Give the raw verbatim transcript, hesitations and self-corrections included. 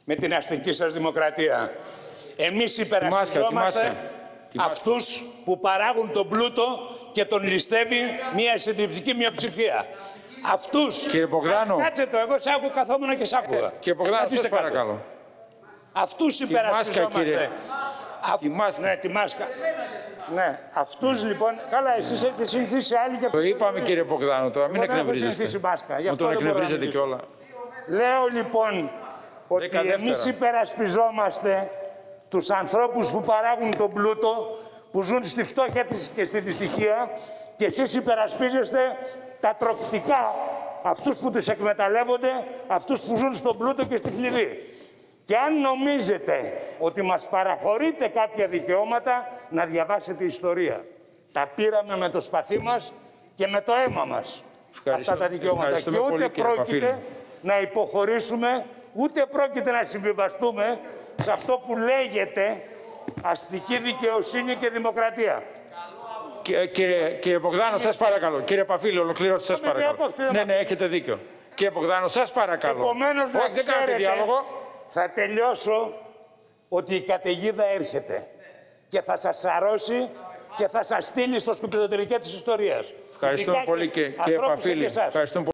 με την αστική σας δημοκρατία. Εμείς υπερασπιζόμαστε αυτούς που παράγουν τον πλούτο και τον ληστεύει μια συντριπτική μειοψηφία. Αυτούς. Κύριε Μπογδάνο. Κάτσε το, εγώ σ' άκου καθόμουν και σ' άκουγα. Ε, κύριε Μπογδάνο, σας παρακαλώ. Αυτούς υπερασπιζόμαστε. Τη μάσκα. Ναι, τη μάσκα. Ναι, αυτούς λοιπόν. Καλά, εσείς έχετε συνηθίσει άλλοι και. Το είπαμε, κύριε Μπογδάνο, τώρα μην εκνευρίζεστε. Μου τον εκνευρίζετε κιόλα. Λέω λοιπόν ότι εμείς υπερασπιζόμαστε τους ανθρώπους που παράγουν τον πλούτο, που ζουν στη φτώχεια και στη δυστυχία, και εσείς υπερασπίζεστε τα τροκτικά, αυτούς που τους εκμεταλλεύονται, αυτούς που ζουν στον πλούτο και στη χλειδί. Και αν νομίζετε ότι μας παραχωρείτε κάποια δικαιώματα, να διαβάσετε ιστορία. Τα πήραμε με το σπαθί μας και με το αίμα μας. Αυτά τα δικαιώματα. Και ούτε πολύ, πρόκειται να υποχωρήσουμε, ούτε πρόκειται να συμβιβαστούμε σε αυτό που λέγεται αστική δικαιοσύνη και δημοκρατία. Κύριε, κύριε, κύριε Μπογδάνο, σας παρακαλώ. Κύριε Παφίλη, ολοκληρώστε, σας παρακαλώ. Ναι, ναι, έχετε δίκιο. Κύριε Μπογδάνο, σας παρακαλώ. Επομένως, Όχι, να δεν κάνετε διάλογο. Θα τελειώσω ότι η καταιγίδα έρχεται και θα σας σαρώσει και θα σας στείλει στο σκουπιδοτηρικέ της ιστορίας. Ευχαριστούμε πολύ, κύριε Παφίλη.